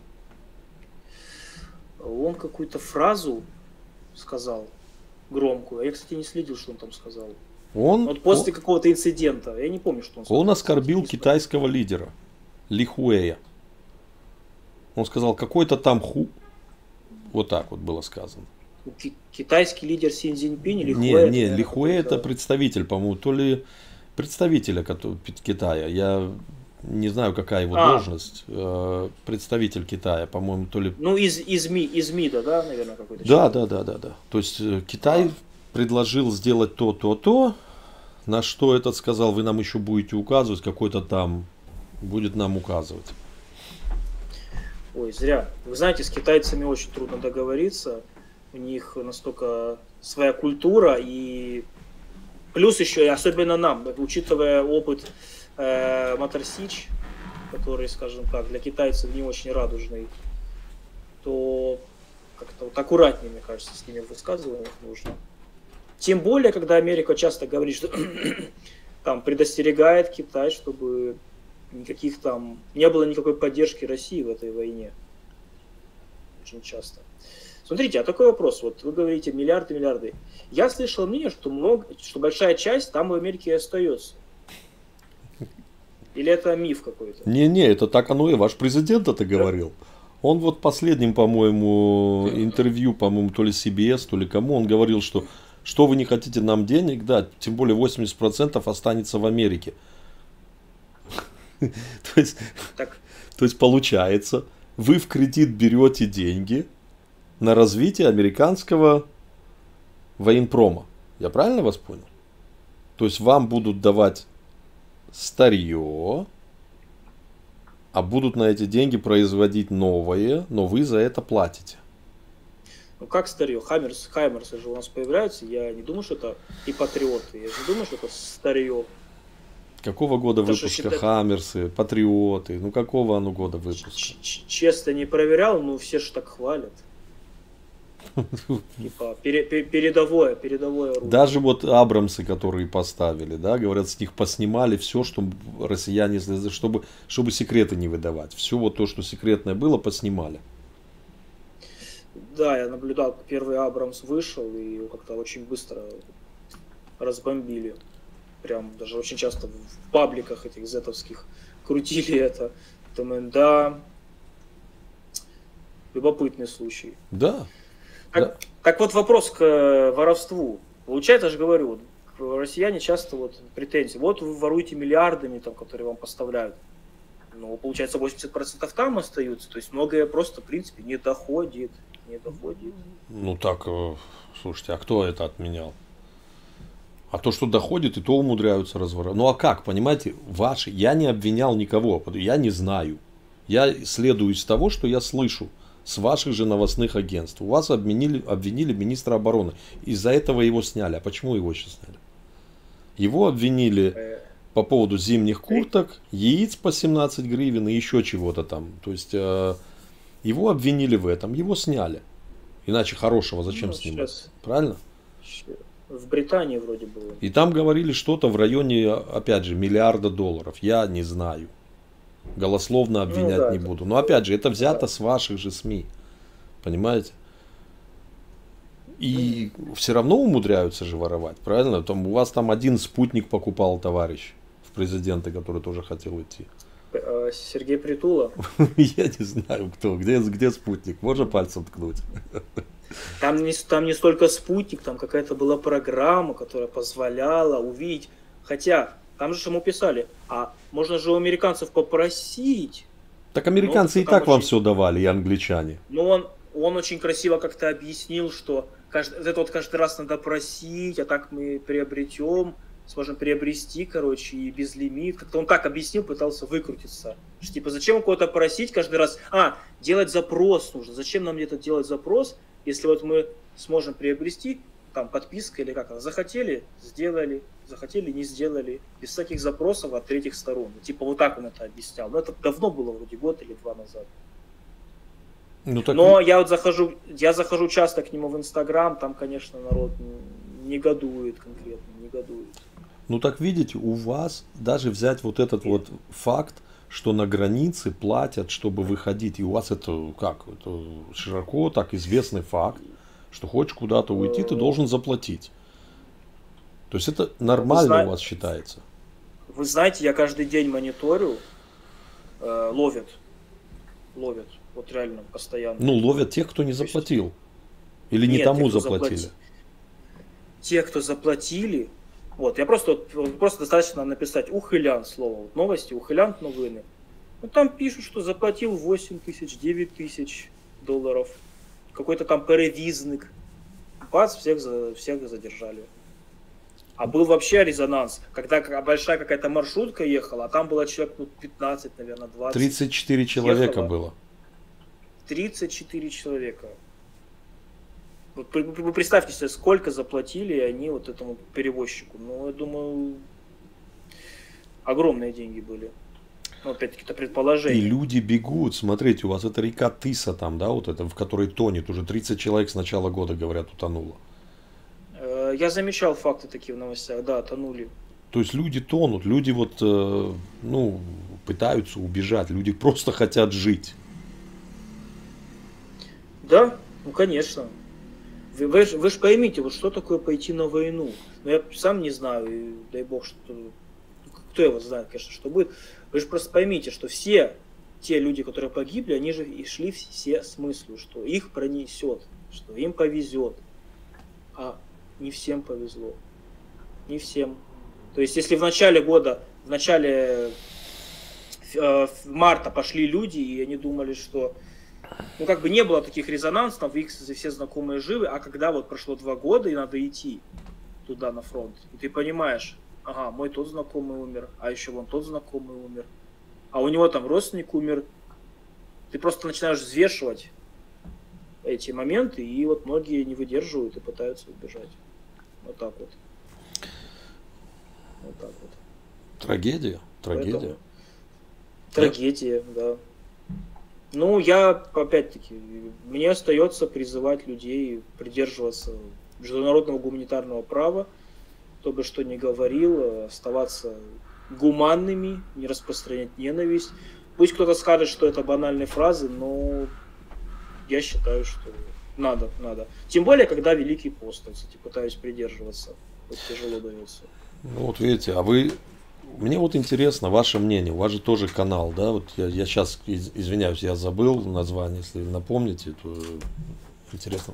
Speaker 4: Он какую-то фразу сказал громкую. Я, кстати, не следил, что он там сказал. Вот после какого-то инцидента. Я не помню, что он сказал.
Speaker 3: Он оскорбил китайского лидера Ли Хуэя. Он сказал, какой-то там Вот так вот было сказано.
Speaker 4: Китайский лидер Син Цзиньпинь или
Speaker 3: Хуэ? Не, Ли Хуэй это представитель, по-моему, то ли представителя Китая. Я не знаю, какая его должность. Представитель Китая, по-моему, то ли...
Speaker 4: Ну, из МИДа, да, наверное, какой-то
Speaker 3: человек. Да. То есть Китай предложил сделать то. На что этот сказал, вы нам еще будете указывать, какой-то там будет нам указывать.
Speaker 4: Ой, зря. Вы знаете, с китайцами очень трудно договориться. У них настолько своя культура. И плюс еще, особенно нам, учитывая опыт Моторсич, который, скажем так, для китайцев не очень радужный, то как-то вот аккуратнее, мне кажется, с ними в высказываниях нужно. Тем более, когда Америка часто говорит, что там предостерегает Китай, чтобы никаких там не было никакой поддержки России в этой войне. Очень часто. Смотрите, а такой вопрос. Вот вы говорите миллиарды. Я слышал мнение, что большая часть там в Америке и остается. Или это миф какой-то?
Speaker 3: Не, это так оно и ваш президент это говорил. Он вот последним, по-моему, интервью, по-моему, то ли CBS, то ли кому, он говорил, что вы не хотите нам денег, да, тем более 80% останется в Америке. То есть получается, вы в кредит берете деньги на развитие американского военпрома. Я правильно вас понял? То есть вам будут давать старье, а будут на эти деньги производить новое, но вы за это платите.
Speaker 4: Ну как старье? Хаймерсы же у нас появляются. Я не думаю, что это и патриоты. Я же не думаю, что это старье.
Speaker 3: Какого года
Speaker 4: Это что
Speaker 3: выпуска
Speaker 4: считать?
Speaker 3: Хаммерсы, Патриоты? Ну какого оно года выпуска?
Speaker 4: Честно не проверял, но все же так хвалят. Типа передовое оружие.
Speaker 3: Даже вот Абрамсы, которые поставили, да, говорят, с них поснимали все, что россияне, чтобы секреты не выдавать. Все вот то, что секретное было, поснимали.
Speaker 4: Да, я наблюдал, как первый Абрамс вышел, и его как-то очень быстро разбомбили. Прям даже очень часто в пабликах этих зетовских крутили это. Думаю, да, любопытный случай.
Speaker 3: Да.
Speaker 4: Так вот вопрос к воровству. Получается, я же говорю, вот, россияне часто вот претензии. Вот вы воруете миллиардами, там, которые вам поставляют. Но получается 80% там остаются. То есть многое просто, в принципе, не доходит. Не доходит.
Speaker 3: Ну так, слушайте, а кто это отменял? А то, что доходит, и то умудряются разворовать. Ну а как, понимаете, ваши, я не обвинял никого, я не знаю. Я следую из того, что я слышу с ваших же новостных агентств. У вас обвинили министра обороны. Из-за этого его сняли. А почему его сейчас сняли? Его обвинили по поводу зимних курток, яиц по 17 гривен и еще чего-то там. То есть его обвинили в этом, его сняли. Иначе хорошего зачем снимать?
Speaker 4: Сейчас,
Speaker 3: правильно?
Speaker 4: В Британии вроде было.
Speaker 3: И там говорили что-то в районе, опять же, $1 миллиарда. Я не знаю. Голословно обвинять
Speaker 4: да,
Speaker 3: не буду. Но опять же, это взято с ваших же СМИ. Понимаете? И все равно умудряются же воровать, правильно? Там, у вас там один спутник покупал товарищ в президенты, который тоже хотел идти.
Speaker 4: Сергей Притула.
Speaker 3: Я не знаю кто. Где спутник? Можно пальцем ткнуть?
Speaker 4: Там не столько спутник, там какая-то была программа, которая позволяла увидеть. Хотя, там же ему писали, а можно же у американцев попросить.
Speaker 3: Так американцы и так вам все давали, и англичане.
Speaker 4: Но он очень красиво как-то объяснил, что это вот каждый раз надо просить, а так мы сможем приобрести, короче, и без лимит. Как-то он так объяснил, пытался выкрутиться. Что, типа, зачем кого-то просить каждый раз? Делать запрос нужно. Зачем нам где-то делать запрос, если вот мы сможем приобрести, там, подписка или как, захотели, сделали, захотели, не сделали, без всяких запросов от третьих сторон. Типа, вот так он это объяснял. Но это давно было, вроде год или 2 назад.
Speaker 3: Ну, так...
Speaker 4: Но я захожу часто к нему в Инстаграм, там, конечно, народ негодует конкретно, негодует.
Speaker 3: Ну так видите, у вас даже взять вот этот вот факт, что на границе платят, чтобы выходить, и у вас это как? Это широко так известный факт, что хочешь куда-то уйти, ты должен заплатить. То есть это нормально у вас считается.
Speaker 4: Вы знаете, я каждый день мониторю, ловят, вот реально постоянно.
Speaker 3: Ну ловят тех, кто не заплатил. Или не тому заплатили.
Speaker 4: Те, кто заплатили, вот, я просто достаточно написать ухилян слово, вот, новости, ухилян новины. Ну там пишут, что заплатил 8 тысяч, 9 тысяч $, какой-то там перевизник. Бац, всех задержали. А был вообще резонанс, когда большая какая-то маршрутка ехала, а там было человек 15, наверное, 20.
Speaker 3: 34 человека было.
Speaker 4: 34 человека. Вот вы представьте себе, сколько заплатили они вот этому перевозчику. Ну, я думаю, огромные деньги были. Ну, опять-таки, это предположение.
Speaker 3: И люди бегут. Смотрите, у вас это река Тиса там, да, вот это, в которой тонет. Уже 30 человек с начала года, говорят, утонуло.
Speaker 4: Я замечал факты такие в новостях, да, тонули.
Speaker 3: То есть люди тонут, люди вот, ну, пытаются убежать, люди просто хотят жить.
Speaker 4: Да, ну, конечно. Вы же поймите, вот что такое пойти на войну. Ну, я сам не знаю, и дай бог, что... Кто его знает, конечно, что будет. Вы же просто поймите, что все те люди, которые погибли, они же и шли все с мыслью, что их пронесет, что им повезет. А не всем повезло. Не всем. То есть, если в начале года, в начале марта пошли люди, и они думали, что ну, как бы не было таких резонансов, их все знакомые живы, а когда вот прошло 2 года, и надо идти туда на фронт, и ты понимаешь, ага, мой тот знакомый умер, а еще вон тот знакомый умер, а у него там родственник умер, ты просто начинаешь взвешивать эти моменты, и вот многие не выдерживают и пытаются убежать. Вот так вот. Вот так вот.
Speaker 3: Трагедия, трагедия.
Speaker 4: Поэтому трагедия, да. Ну, я, опять-таки, мне остается призывать людей придерживаться международного гуманитарного права, кто бы что ни говорил, оставаться гуманными, не распространять ненависть. Пусть кто-то скажет, что это банальные фразы, но я считаю, что надо. Тем более, когда Великий пост, я, кстати, пытаюсь придерживаться, хоть тяжело дается.
Speaker 3: Ну вот видите, а вы... Мне вот интересно ваше мнение, у вас же тоже канал, да? Вот я сейчас, извиняюсь, я забыл название, если напомните, то интересно.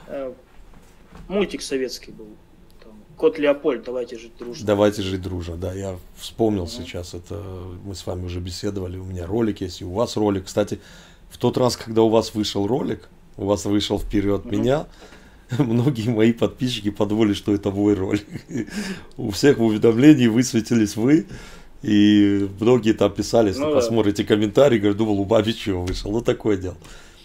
Speaker 4: Мультик советский был. Там, Кот Леопольд, давайте жить дружно.
Speaker 3: Давайте жить дружно, да, я вспомнил сейчас, это мы с вами уже беседовали, у меня ролик есть, и у вас ролик. Кстати, в тот раз, когда у вас вышел ролик, у вас вышел вперед меня, многие мои подписчики подумали, что это мой ролик. У всех в уведомлении высветились вы, и многие там писали, если посмотрите комментарии, говорят, думал, у Бабичева вышел. Ну, такое дело.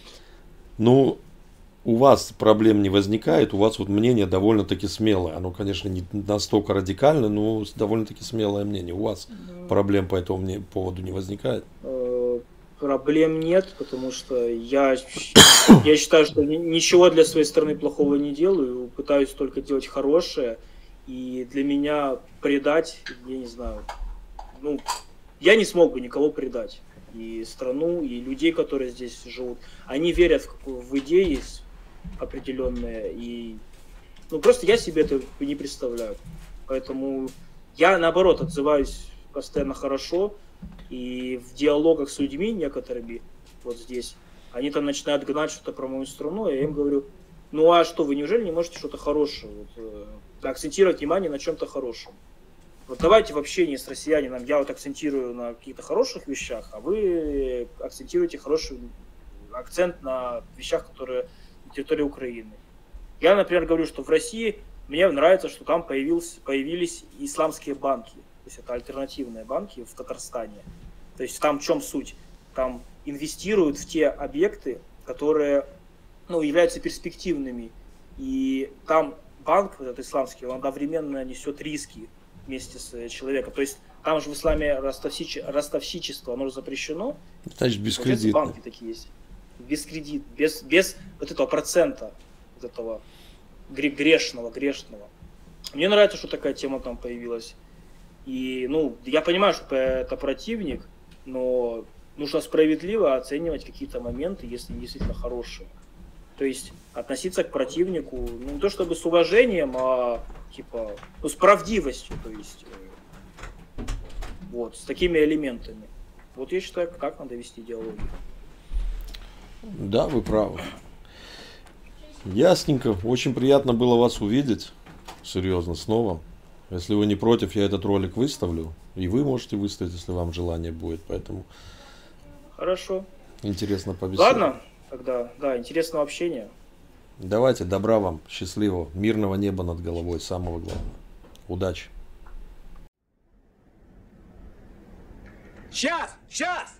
Speaker 3: Ну, у вас проблем не возникает, у вас вот мнение довольно-таки смелое. Оно, конечно, не настолько радикальное, но довольно-таки смелое мнение. У вас проблем по этому поводу не возникает?
Speaker 4: Проблем нет, потому что я считаю, что ничего для своей страны плохого не делаю, пытаюсь только делать хорошее, и для меня предать, я не знаю, ну, я не смог бы никого предать, и страну, и людей, которые здесь живут, они верят в идеи определенные, и, ну, просто я себе это не представляю, поэтому я, наоборот, отзываюсь постоянно хорошо. И в диалогах с людьми некоторыми, вот здесь, они там начинают гнать что-то про мою страну, я им говорю, ну а что, вы неужели не можете что-то хорошее, вот, акцентировать внимание на чем-то хорошем? Вот давайте в общении с россиянином я вот акцентирую на каких-то хороших вещах, а вы акцентируете хороший акцент на вещах, которые на территории Украины. Я, например, говорю, что в России мне нравится, что там появились исламские банки. То есть это альтернативные банки в Татарстане. То есть там в чем суть? Там инвестируют в те объекты, которые, ну, являются перспективными. И там банк, вот этот исламский, он одновременно несет риски вместе с человеком. То есть там же в исламе ростовщичество, оно же запрещено.
Speaker 3: Значит, без кредита.
Speaker 4: Банки такие есть. Без кредита, без вот этого процента, вот этого грешного. Мне нравится, что такая тема там появилась. И, ну, я понимаю, что это противник, но нужно справедливо оценивать какие-то моменты, если они действительно хорошие. То есть относиться к противнику, ну, не то чтобы с уважением, а типа, ну, с правдивостью, то есть, вот, с такими элементами. Вот я считаю, так надо вести диалоги.
Speaker 3: Да, вы правы. Ясненько, очень приятно было вас увидеть, серьезно, снова. Если вы не против, я этот ролик выставлю. И вы можете выставить, если вам желание будет. Поэтому
Speaker 4: хорошо.
Speaker 3: Интересно побеседовать.
Speaker 4: Ладно, тогда, да, интересного общения.
Speaker 3: Давайте, добра вам, счастливого, мирного неба над головой, самого главного. Удачи.
Speaker 5: Сейчас!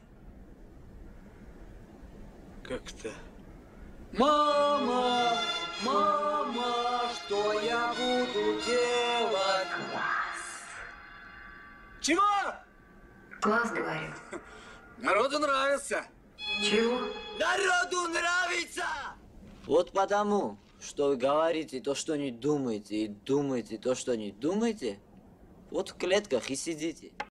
Speaker 5: Как-то. Мама, что я буду делать? Чего?
Speaker 6: Класс, говорю.
Speaker 5: Народу нравится.
Speaker 6: Чего?
Speaker 5: Народу нравится!
Speaker 1: Вот потому, что вы говорите то, что не думаете, и думаете то, что не думаете, вот в клетках и сидите.